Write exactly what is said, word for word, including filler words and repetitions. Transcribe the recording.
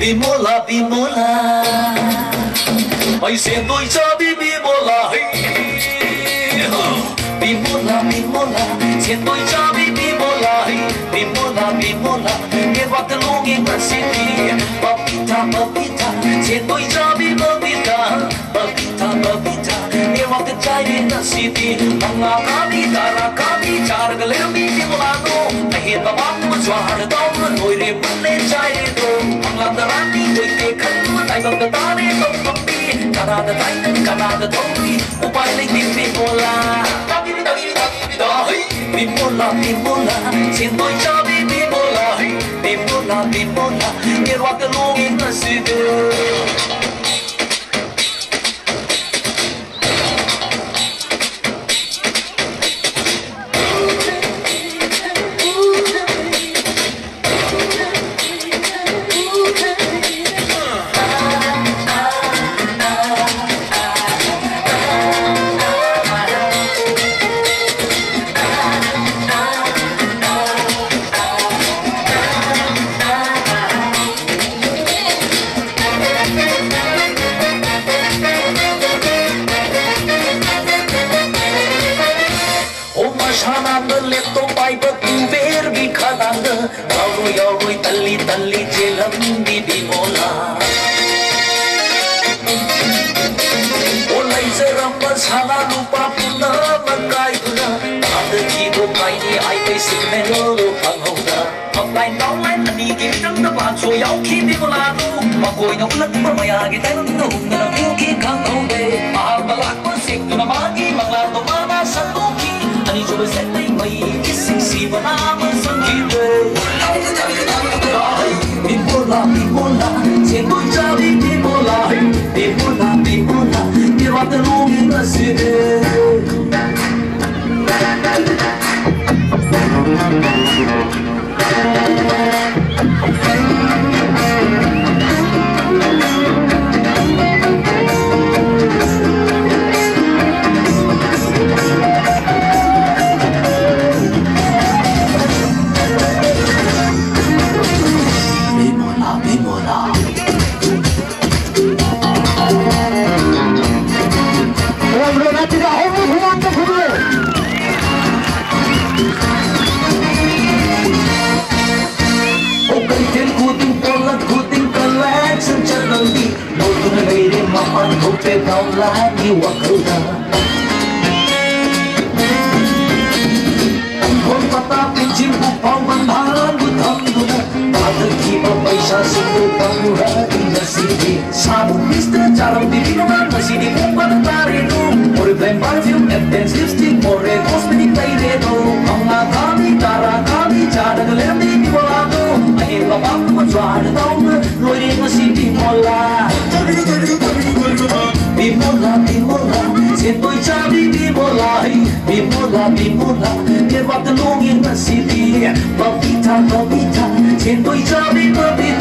Bimola, bimola, ai sen tôi cho bi bimola, bimola, bimola, sen tôi cho bi bimola, bimola, bimola, nghe vào tiếng lu nghe vào city, papita, papita, sen tôi cho bi papita, papita, papita, nghe vào tiếng trái đến vào city, mong ngào kami, tara kami, char cái leo bi bimola no, ai hiện vào bám mà xóa được tao mà nổi đêm bắn lên trái đến đâu. Làm ta rắn đi tôi kể khăn tại sao ta đi không không đi cả là ta tay nên cả là ta thôi u bay lên tìm tìm bola ta đi ta đi ta đi đó tìm bola tìm bola xin tôi cho đi tìm bola tìm bola tìm bola nghe qua cái lũ in là gì đó Tali jelam di bimola, olay seram masala lupa puna makai puna, ada jiwa kai ni ai pe signal panghona, offline online ani game nang dapat so yau ki bimola tu, makoi na ulat permaya kita nang nung na view ki kang hode, mahal balak musik tu na magi manglar to mana satu ki, ani coba setting mai kissing si mana masangkit. Bimola, bimola, sen tôi cho đi bimola, bimola, bimola, nghe vào tiếng lu nghe vào city. Maman hope kau lagi wakilnya. Angkon patah pinjam upau bandar butam guna. Pada kiba paisa sindu pangura indah sini. Sabu mister jalan di minuman masih di bumpan tarino. More blend perfume, evidence lipstick, more cosmetic laredo. Mangga kami, tara kami, cara gelem di bolado. Akhir babak menjual tahun, lori masih di mola. Bimola, bimola, sen tôi cho đi bimola, bimola, bimola, nghe vào tiếng lu in vào city, papita, papita, sen tôi cho đi papita.